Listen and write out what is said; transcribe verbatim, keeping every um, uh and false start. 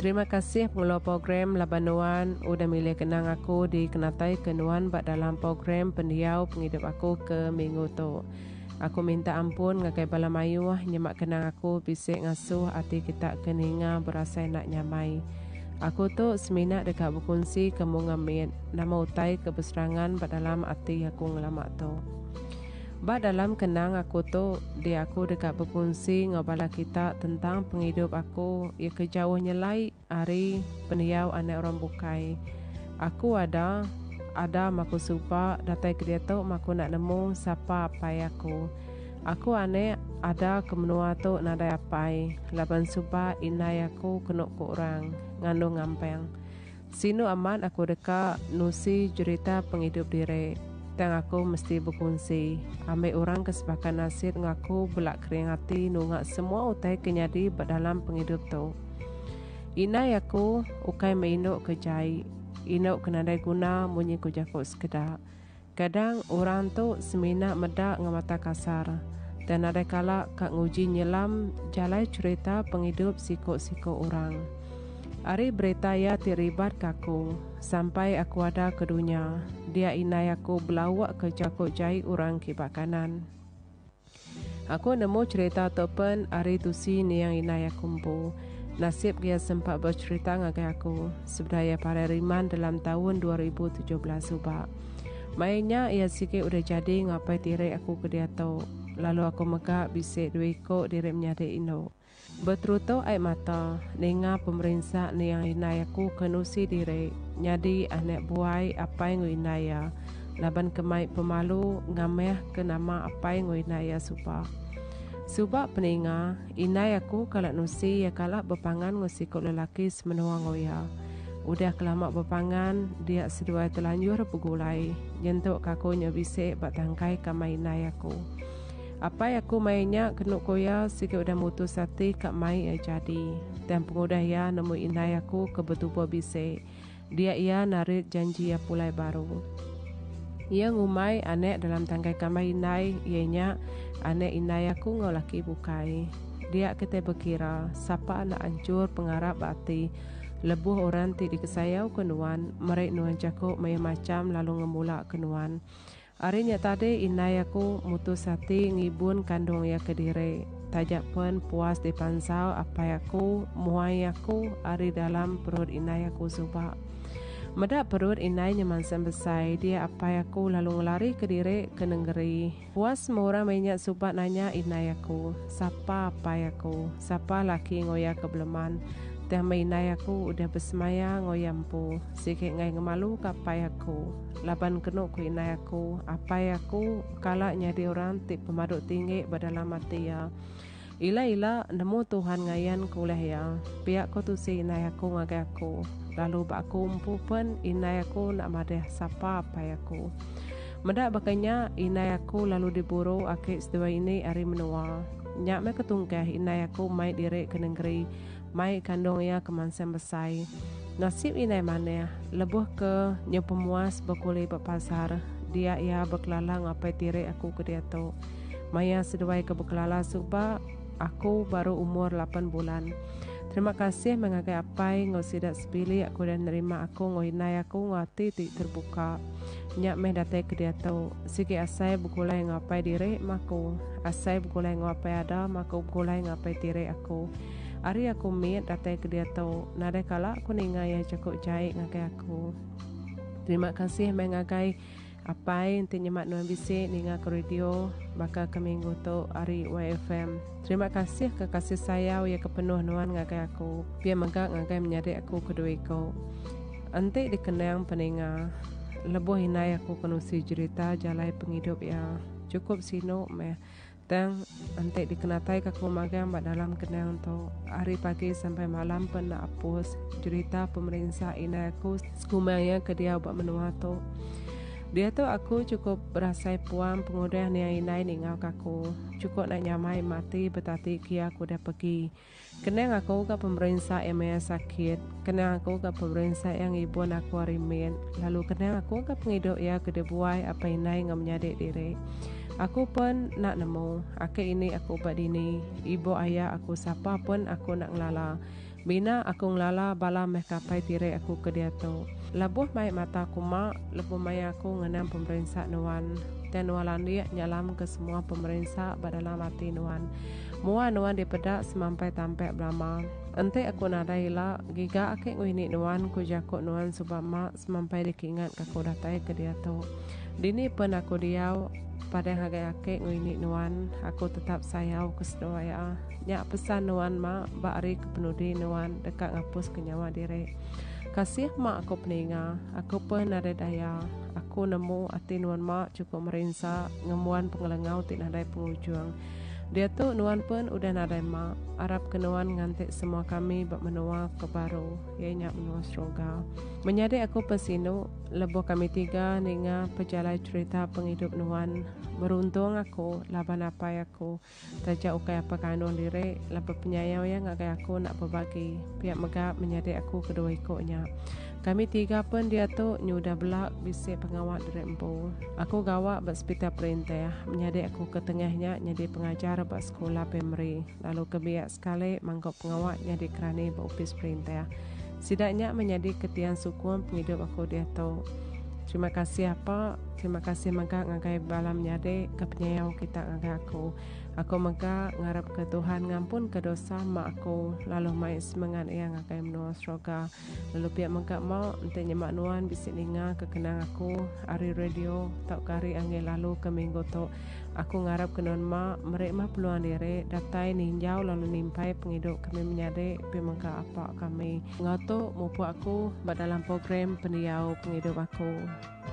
Terima kasih pengelola program Labanuan udah milih kenang aku di kenatai kenuan bak dalam program pendiau penghidup aku ke minggu tu. Aku minta ampun ngakai bala mayuh nyemak kenang aku bisik ngasuh hati kita keninga berasa nak nyamai. Aku tu seminat dekat berkongsi kamu ngamit nama utai kebeserangan bak dalam hati aku ngelamak tu. Bak dalam kenang aku tu, dia aku dekat berkongsi ngabala kita tentang penghidup aku ia kejauh nyelai hari pendiau anak orang bukai. Aku ada, ada maku supa datai ke dia tu maku nak nemu siapa apai aku. Aku ane ada kemenua tu nadai apai, laban supa inai aku kenuk ku orang, ngandung ngampeng. Sinu aman aku dekat nusi cerita penghidup diri. Tang aku mesti berkongsi. Ambil orang kesepakan nasib ngaku belak kering hati nungak semua utai kenyadi dalam penghidup tu. Inai aku ukai meinuk kejai. Inuk kenadai guna munyi kujakut sekedar. Kadang orang tu semina medak ngamata kasar. Dan ada kala kak nguji nyelam jalai cerita penghidup siko-siko orang. Ari berita ya terlibat kaku sampai aku ada ke dunia. Dia inai aku belawak ke jakut jai orang kibak kanan. Aku nemu cerita topen ari tusi ni yang inai aku mpu. Nasib dia sempat bercerita ngagai aku sebudaya para riman dalam tahun dua ribu tujuh belas subak. Mainnya ia sikit udah jadi ngapai tirai aku ke dia tau. Lalu aku megak bisik dua ikut diri menyadik ino. Berteruto air mata, nenga pemerintah ni yang inai aku kenusi diri. Nyadi anak buai apa yang inaya. Laban kemai pemalu ngameh ke nama apa yang inaya supa. Suba peninga, inai aku kalak nusi ya kalak berpangan ngusikut lelaki semenua ngoya. Udah kelamak berpangan, dia sedua telanjur bergulai. Jentuk kakunya bisik bak tangkai kamai inai aku. Apa yang aku mainnya kenuk koya sikit udah mutus hati kak mai ya jadi. Dan pengudah ya nemu inai aku kebetulan bisik. Dia ia narik janji ya pulai baru. Ia ngumai anek dalam tangkai kamai inai ianya anek inai aku ngolaki bukai. Dia kita berkira siapa anak hancur pengarap hati. Lebuh orang ti dikesayau kenuan. Mereka nuan cakuk maya macam lalu ngemulak kenuan. Harinya tadi inai aku mutus hati ngibun kandung ya kediri. Tajak pun puas dipansau apa aku muai aku hari dalam perut inai aku subak. Medak perut inai nyaman sembesai dia apa aku lalu ngelari ke diri ke nenggeri. Puas semua orang banyak subak nanya inai aku. Siapa apa aku? Siapa laki ngoya kebeleman? Dan mainai aku udah bersemaya ngoyampu. Sikit ngai ngemalu kapai aku. Laban kenuk ku inai aku. Apai aku kalak nyadi orang tip pemaduk tinggi badalam mati ya. Ila-ila nemu Tuhan ngayan kuleh ya. Biak ko tu si inai aku ngagai aku. Lalu bak aku umpu pun inai aku nak madeh sapa apai aku. Medak bakanya inai aku lalu diburu akik sedua ini hari menua. Nyak me ketungkeh inai aku mai diri ke negeri. Mai kandung ya kemansan besai. Nasib inai mana lebuh ke nyepemuas berkuli berpasar. Dia ia berkelala ngapai tiri aku ke dia tu. Maya seduai ke berkelala suba aku baru umur lapan bulan. Terima kasih mengagai apai ngosidak sepilih aku dan nerima aku ngoinai aku ngati ti terbuka. Nyak meh datai ke dia tu. Siki asai berkulai ngapai diri maku. Asai berkulai ngapai ada maku berkulai ngapai tiri aku. Hari aku mit datai ke dia tu. Nada kala aku ningai ya cukup jahit ngagai aku. Terima kasih mengagai apai nanti nyemak nuan bisik ninga ke radio baka ke minggu tu hari Y F M. Terima kasih ke kasih sayang ya kepenuh nuan ngagai aku. Biar megak ngagai menyadik aku kedua ko. Nanti dikenang peninga. Lebuh inai aku kenusi cerita jalai penghidup ya. Cukup sino meh. Dan nanti dikenatai ke kumagang mak dalam kenang tu hari pagi sampai malam pun nak hapus cerita pemerintah inai aku sekumanya ke dia buat menua tu. Dia tu aku cukup berasai puang pengudah ni inai ningau kaku. Cukup nak nyamai mati betati kia aku dah pergi. Kenang aku ke pemerintah yang maya sakit. Kenang aku ke pemerintah yang ibu aku harimin. Lalu kenang aku ke penghidup ya kedebuai apa inai ngam menyadik diri. Aku pun nak nemu. Akhir ini aku buat ini. Ibu ayah aku siapa pun aku nak ngelala. Bina aku ngelala bala meh kapai tire aku ke dia tu. Labuh mai mata aku mak, lebuh mai aku ngenam pemerintah nuan. Dan nualan dia nyalam ke semua pemerintah badalam hati nuan. Mua nuan dipedak semampai tampek belama. Ente aku nada ila giga ake nguini nuan ku jakuk nuan subak mak semampai dikingat aku datai ke dia tu. Dini pun aku diau pada hagai ake nguini nuan aku tetap sayau kesedoa ya. Nyak pesan nuan mak bakri kepenudi nuan dekat ngapus kenyawa diri. Kasih mak aku peninga, aku pun ada daya. Aku nemu hati nuan mak cukup merinsa ngemuan pengelengau tik nadai pengujung. Dia tu nuan pun udah nadai mak. Arab ke nuan ngantik semua kami bak menua ke baru. Ia nyak menua seroga. Menyadek aku pesinu, lebuh kami tiga ninga pejalai cerita penghidup nuan. Beruntung aku, laban apa aku. Tajak ukai apa kanuan diri, laban penyayau yang ngakai aku nak berbagi. Pihak megap menyadek aku kedua ikutnya. Kami tiga pun dia tu nyudah belak bisik pengawak dari empu. Aku gawak buat sepita perintah, menyadek aku ke tengahnya jadi pengajar buat sekolah primary. Lalu kebiak sekali mangkuk pengawak jadi kerani buat ofis perintah. Sidaknya menjadi ketian sukun penghidup aku dia tu. Terima kasih apa? Terima kasih megak ngagai bala menyadek ke penyayau kita ngagai aku. Aku megak ngarap ke Tuhan ngampun ke dosa mak aku. Lalu mai semangat ia ngagai menua seroga. Lalu pihak megak mau ente nyemak nuan bisik ninga kekenang aku. Ari radio tak kari angin lalu ke minggu tu. Aku ngarap ke non mak mereka mah peluang diri datai ninjau lalu nimpai penghidup kami menyadek pihak megak apa kami. Ngatu mupu aku dalam program pendiau penghidup aku.